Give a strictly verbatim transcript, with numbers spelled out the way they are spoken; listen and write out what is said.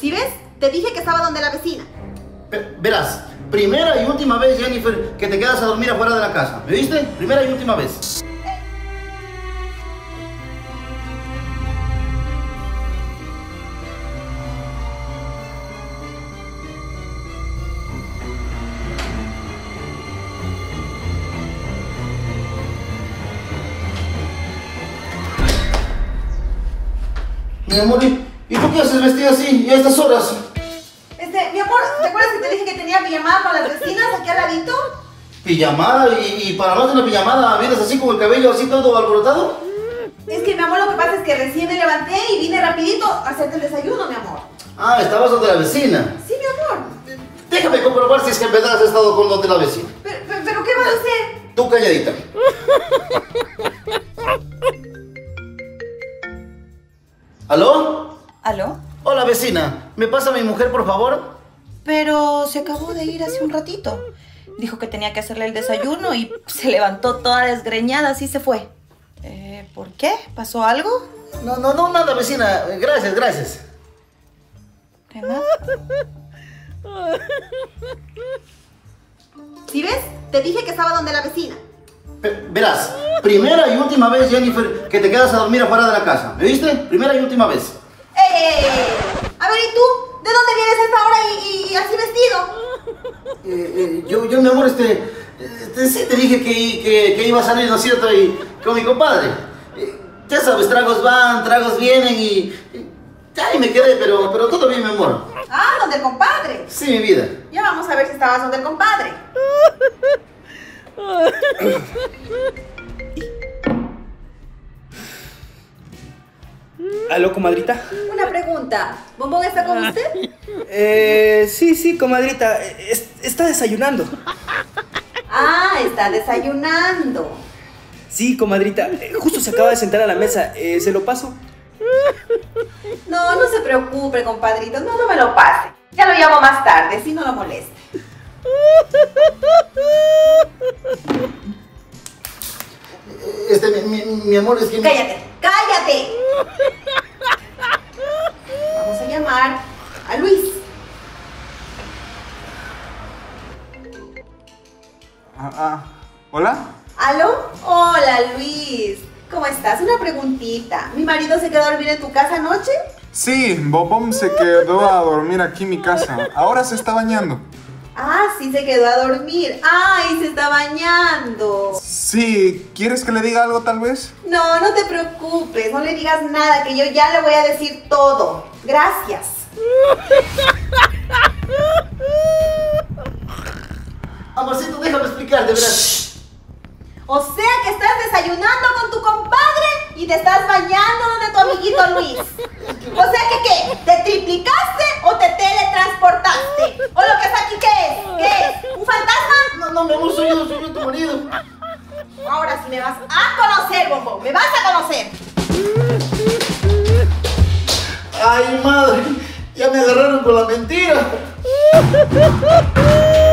¿Sí ves? Te dije que estaba donde la vecina. Pe- Verás, primera y última vez, Jennifer, que te quedas a dormir afuera de la casa. ¿Me viste? Primera y última vez. Mi amor, ¿y y tú qué haces vestida así y a estas horas? Este, mi amor, ¿te acuerdas que te dije que tenía pijamada con las vecinas aquí al ladito? ¿Pijamada? ¿Y, y para no tener pijamada vienes así con el cabello así todo alborotado? Es que, mi amor, lo que pasa es que recién me levanté y vine rapidito a hacerte el desayuno, mi amor. Ah, estabas donde la vecina. Sí, mi amor. Déjame comprobar si es que en verdad has estado con donde la vecina. Pero, pero, ¿pero qué vas a hacer? Tú calladita. ¿Aló? ¿Aló? Hola, vecina. ¿Me pasa a mi mujer, por favor? Pero se acabó de ir hace un ratito. Dijo que tenía que hacerle el desayuno y se levantó toda desgreñada, así se fue. Eh, ¿por qué? ¿Pasó algo? No, no, no, nada, vecina. Gracias, gracias. ¿De nada? ¿Sí ves? Te dije que estaba donde la vecina. Pe- Verás, primera y última vez, Jennifer, que te quedas a dormir afuera de la casa. ¿Me viste? Primera y última vez. ¡Ey, ey, ey! A ver, ¿y tú? ¿De dónde vienes a esta hora y, y así vestido? Eh, eh, yo, yo, mi amor, este, este, sí te dije que, que, que iba a salir, ¿no es cierto? Y con mi compadre. Eh, ya sabes, tragos van, tragos vienen y... y ya ahí me quedé, pero, pero todo bien, mi amor. Ah, donde el compadre. Sí, mi vida. Ya vamos a ver si estabas donde el compadre. ¿Aló, comadrita? Una pregunta. ¿Bombón está con usted? Eh, sí, sí, comadrita. Es- está desayunando. Ah, está desayunando. Sí, comadrita. eh, Justo se acaba de sentar a la mesa. Eh, ¿Se lo paso? No, no se preocupe, compadrito. No, no me lo pase. Ya lo llamo más tarde, si no lo moleste. Este, mi, mi, mi amor, es que... ¡Cállate! ¡Cállate! Vamos a llamar a Luis. Ah, ah, ¿hola? ¿Aló? Hola, Luis. ¿Cómo estás? Una preguntita. ¿Mi marido se quedó a dormir en tu casa anoche? Sí, Bobom se quedó a dormir aquí en mi casa. Ahora se está bañando. Ah, sí, se quedó a dormir. ¡Ay, se está bañando! Sí, ¿quieres que le diga algo tal vez? No, no te preocupes. No le digas nada, que yo ya le voy a decir todo. Gracias. Amorcito, déjame explicarte, verás. O sea que estás desayunando con tu compadre y te estás bañando donde tu amiguito Luis. O sea que ¿qué? ¿Te triplicaste o te teletransportaste? ¿O lo que está aquí qué es? ¿Qué es? ¿Un fantasma? No, no, mi amor, soy yo, soy yo tu marido. Ahora sí me vas a conocer, Bombón. Me vas a conocer. Ay, madre, ya me agarraron con la mentira.